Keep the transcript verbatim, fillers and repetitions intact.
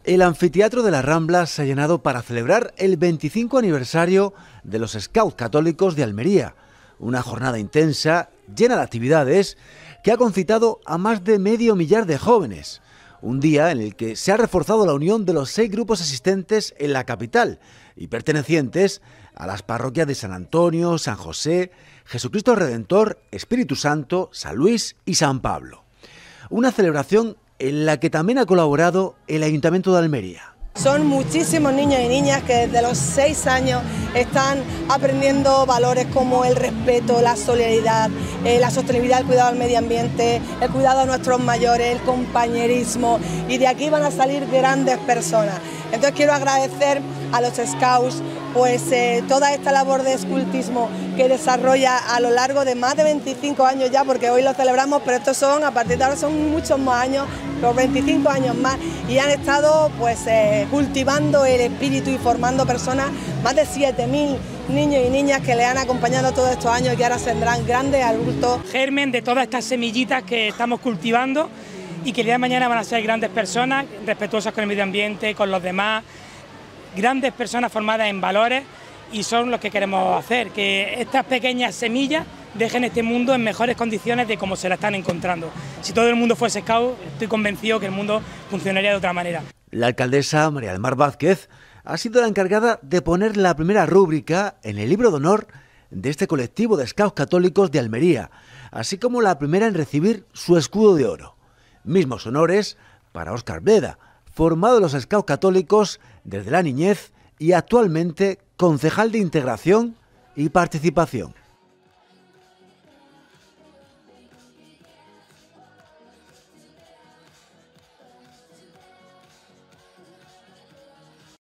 El anfiteatro de la Rambla se ha llenado para celebrar el veinticinco aniversario de los Scouts Católicos de Almería. Una jornada intensa, llena de actividades, que ha concitado a más de medio millar de jóvenes. Un día en el que se ha reforzado la unión de los seis grupos existentes en la capital y pertenecientes a las parroquias de San Antonio, San José, Jesucristo Redentor, Espíritu Santo, San Luis y San Pablo. Una celebración en la que también ha colaborado el Ayuntamiento de Almería. Son muchísimos niños y niñas que desde los seis años están aprendiendo valores como el respeto, la solidaridad, eh, la sostenibilidad, el cuidado del medio ambiente, el cuidado de nuestros mayores, el compañerismo, y de aquí van a salir grandes personas. Entonces quiero agradecer a los Scouts pues eh, toda esta labor de escultismo que desarrolla a lo largo de más de veinticinco años ya, porque hoy lo celebramos, pero estos son, a partir de ahora son muchos más años, los veinticinco años más, y han estado pues eh, cultivando el espíritu y formando personas, más de siete mil niños y niñas que le han acompañado todos estos años y que ahora tendrán grandes adultos. Germen de todas estas semillitas que estamos cultivando y que el día de mañana van a ser grandes personas, respetuosas con el medio ambiente, con los demás, grandes personas formadas en valores, y son los que queremos hacer, que estas pequeñas semillas dejen este mundo en mejores condiciones de como se la están encontrando. Si todo el mundo fuese scout, estoy convencido que el mundo funcionaría de otra manera. La alcaldesa María del Mar Vázquez ha sido la encargada de poner la primera rúbrica en el libro de honor de este colectivo de Scouts Católicos de Almería, así como la primera en recibir su escudo de oro. Mismos honores para Óscar Bleda, formado en los Scouts Católicos desde la niñez y actualmente concejal de Integración y Participación.